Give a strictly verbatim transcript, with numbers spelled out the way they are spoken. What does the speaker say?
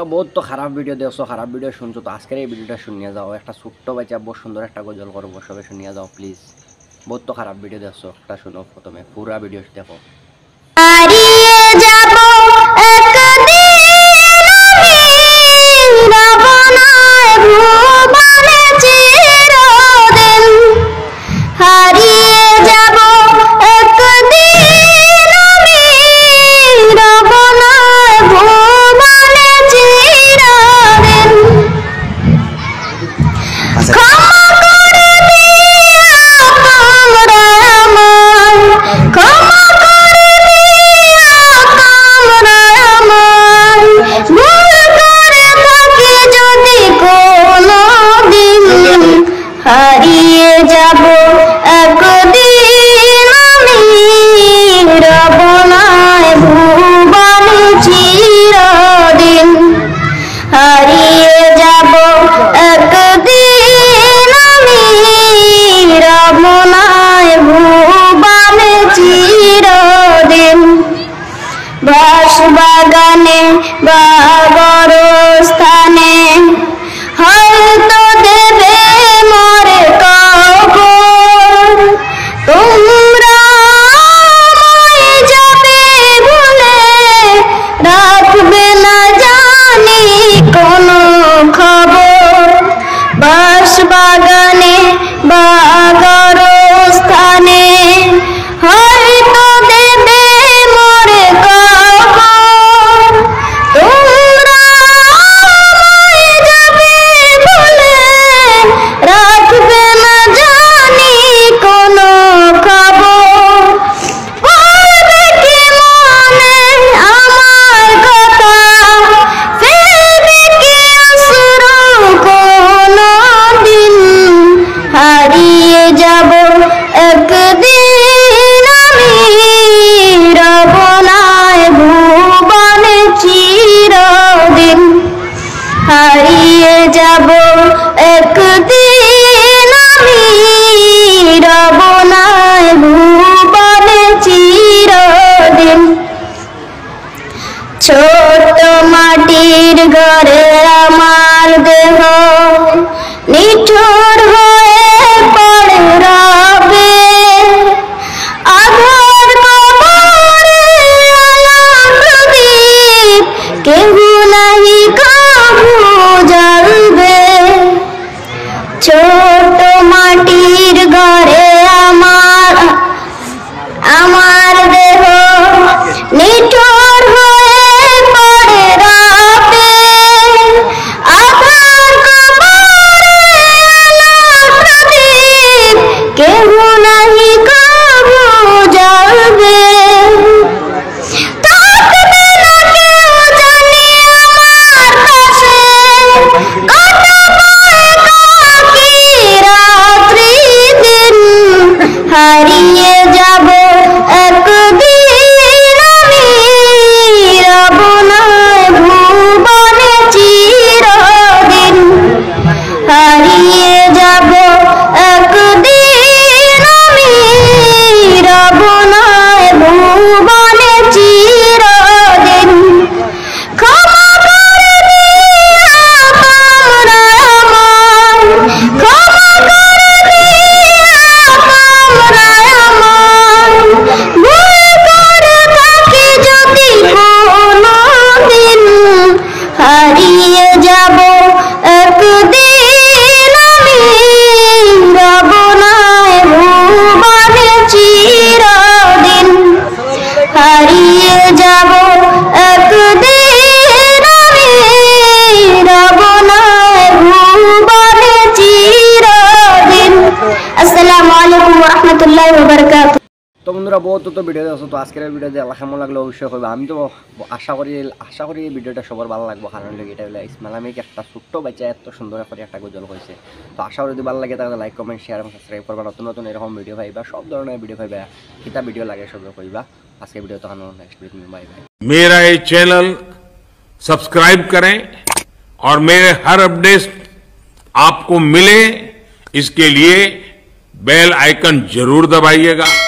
বহুত তো খারাপ ভিডিও দেখছো, খারাপ ভিডিও শুনছো, তো আজকের এই ভিডিওটা শুনিয়ে যাও। একটা ছোট্ট বাচ্চা বহুত সুন্দর একটা গজল করবো, সবে শুনিয়ে যাও প্লিজ। বহুত তো খারাপ ভিডিও দেখছো, একটা শুনো প্রথমে, পুরা ভিডিও দেখো। হারিয়ে যাব একদিন আমি রবনায় ভুবনে চিরদিন, হারিয়ে যাব একদিন আমি রবনায় ভুবনে চিরদিন। বাঁশবাগানে বা গরস্থানে হয়তো দেবে মরে কবর, তোমরা আমায় যাবে ভুলে রাখবে না জানি কোনো খবর। বাঁশবাগানে বা গরস্থানে হয়তো দেবে মরে কবর, তোমরা আমায় যাবে ভুলে রাখবে না জানি কোনো খবর। পড়বে কি মনে আমার কথা, ফেলবে কি অশ্রু কোনো দিন, হারিয়ে যাব একদিন আমি রবনায় ভুবনে চিরদিন, হারিয়ে যাব একদিন আমি রবনায় ভুবনে চিরদিন। ছোট মাটির ঘরে আমার দেহ নিঠুর হয়ে পড়ে রবে, আধার কবরে আলো প্রদীপ কেহ নাহি কভু জ্বলবে। ছোট মাটির ঘরে আমার আমার দেহ নিঠুর হয়ে পড়ে রবে, আধার কবরে আলো প্রদীপ কেহ নাহি কভু জ্বলবে। থাকবে না কেউ জানি আমার পাশে, কাটাবো একাকী রাত্রি দিন, হারিয়ে যাব একদিন আমি রবনায় ভুবনে চিরদিন, হারিয়ে যাব একদিন আমি রবনায় ভুবনে চিরদিন। ক্ষমা করে দিও তোমরা আমায়, ক্ষমা করে দিও তোমরা আমায়, ভুল করে থাকি যদি কোনো দিন, হারিয়ে যাব একদিন আমি রবনায় ভুবনে চিরদিন, হারিয়ে যাব একদিন আমি রবনায় ভুবনে চিরদিন। আসসালামু আলাইকুম ওয়া রাহমাতুল্লাহি ওয়া বারাকাতুহু। তো বন্ধুরা বহুত তো ভিডিও দেখছো, তো আজকের ভিডিও যে আল্লাহ কেমন লাগলো অবশ্যই করবে। আমি তো আশা করি আশা করি এই ভিডিওটা সবার ভালো লাগবে, কারণ এটা হলো ইসমাইল একটা ছোট্ট বাচ্চা এত সুন্দর করে একটা গজল হয়েছে। তো আশা করি যদি ভালো লাগে তাহলে লাইক কমেন্ট শেয়ার এবং সাবস্ক্রাইব করবা। নতুন নতুন এরকম ভিডিও পাইবা, সব ধরনের ভিডিও পাইবা, কিতা ভিডিও লাগে সব কইবা। আজকে ভিডিও তো নেক্সট ভিডিও বাই बाय। मेरा ये चैनल सब्सक्राइब करें और मेरे हर अपडेट आपको मिले, इसके लिए बेल आइकन जरूर दबाइएगा।